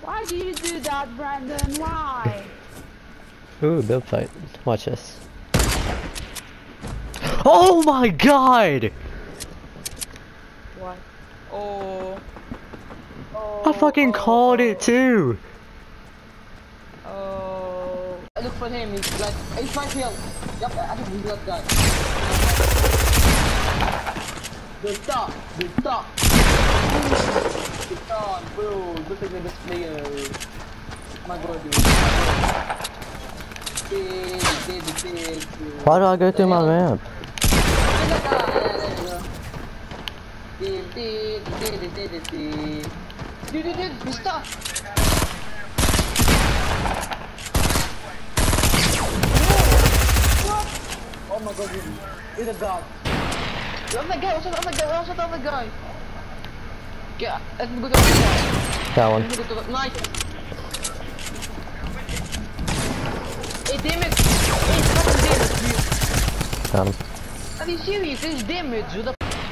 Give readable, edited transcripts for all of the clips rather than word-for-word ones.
Why do you do that, Brandon? Why? Ooh, build fight. Watch this. Oh my god! What? Oh. Oh. I fucking called it too! Oh. I look for him, he's like, he's my kill. Yep, I think he's that guy. Good stop, good stop. Good on, bro. Look at this player. My god, dude. Big. Why do I go through my map? Dude, stop! Oh my god, you're the god. The other guy, what's the other guy? Yeah, let me go to the other guy. That one. Let me go to the nice. 8 damage! 8 fucking damage, dude! Got him. Are you serious? 8 damage, dude!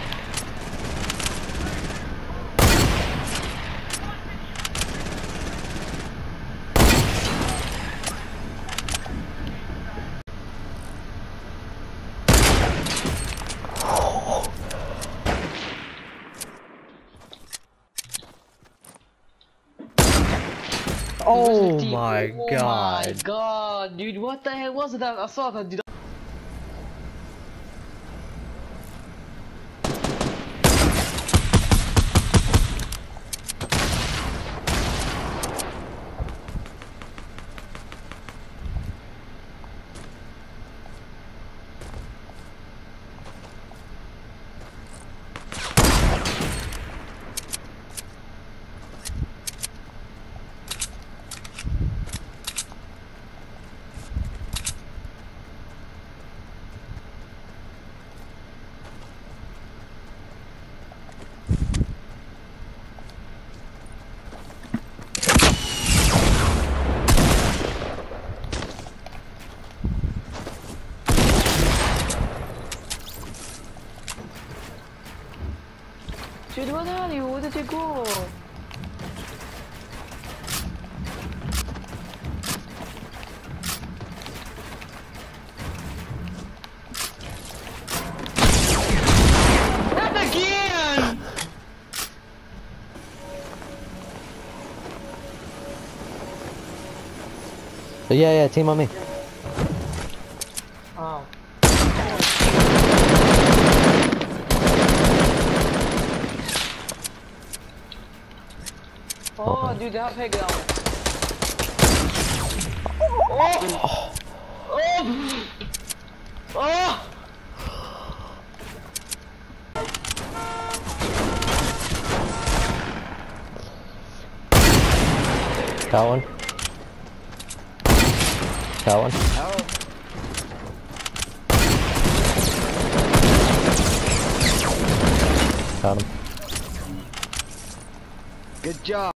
Oh my god. Oh my god, dude, what the hell was that? I saw that, dude. Dude, what are you? Where did you go? Not again! Yeah, team on me. Oh. Oh, dude, that peg down. Oh! Oh! Oh! Got one. Got one. Oh. Got him. Good job.